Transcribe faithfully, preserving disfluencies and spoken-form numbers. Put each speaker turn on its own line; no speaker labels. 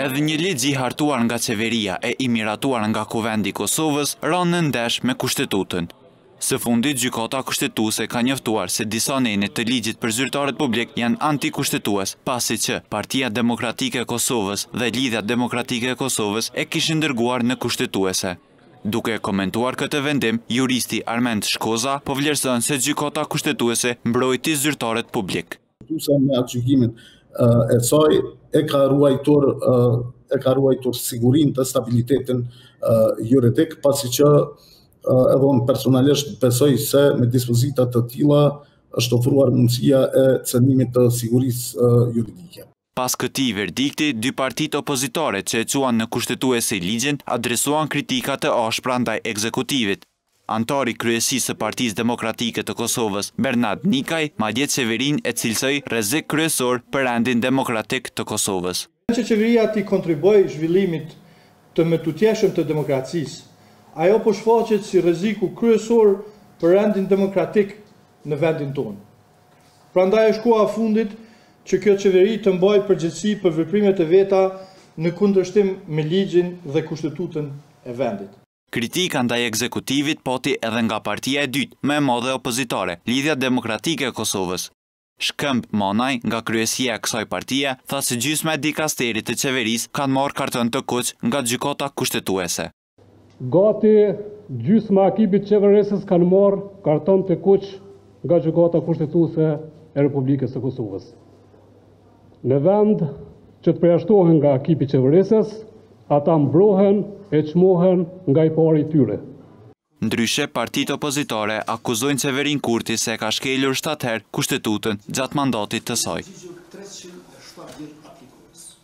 Edhe një ligj i hartuar nga qeveria e i miratuar nga Kuvendi i Kosovës ranë në ndesh me kushtetutën. Së fundit, gjykata kushtetuese ka njoftuar se disa nene të ligjit për zyrtarët publik janë antikushtetues, pasi që Partia Demokratike e Kosovës dhe Lidhja Demokratike e Kosovës e kishin dërguar në kushtetuese. Duke komentuar këtë vendim, juristi Armend Shkoza po vlerëson se gjykata kushtetuese mbrojti zyrtarët publik.
Me atë gjykimin e saj e ka ruajtur e ka ruajtur sigurinë dhe stabilitetin juridik, pasi që edhe unë personalisht besoj se me dispozitat të tilla është ofruar mundësia e cënimit të sigurisë juridike.
Pas këtij verdikti, dy partitë opozitare që e quan në kushtetuese ligjin adresuan kritika të ashpra ndaj ekzekutivit. Antari kryesisë së Partisë Demokratike të Kosovës, Bernard Nikaj, madje qeverinë e cilësoi rrezik kryesor për rendin demokratik të Kosovës.
Që qeveria ti kontriboj zhvillimit të mëtutjeshëm të demokracisë, ajo po shfaqet si rreziku kryesor për rendin demokratik në vendin tonë. Prandaj është koha e fundit që kjo qeveri të mbajë përgjegjësi për veprimet e veta në kundërshtim me ligjin dhe kushtetutën e vendit.
Kritika ndaj ekzekutivit poti edhe nga partia e dytë, më e madhe opozitare, Lidhja Demokratike e Kosovës. Shkëmb Manaj, nga kryesia e kësaj partie, tha se gjysma e dikasterit të qeverisë kanë marrë karton të kuq nga gjykata kushtetuese.
Gati gjysma e ekipit qeverisës kanë marrë karton të kuq nga gjykata kushtetuese e Republikës së Kosovës. Në vend që të përjashtohen nga ekipi qeverisës, ata mbrohen e çmohen nga i pari i tyre.
Ndryshe, partitë opozitare akuzojnë qeverinë Kurti se ka shkelur shtatë herë kushtetutën gjatë mandatit të saj.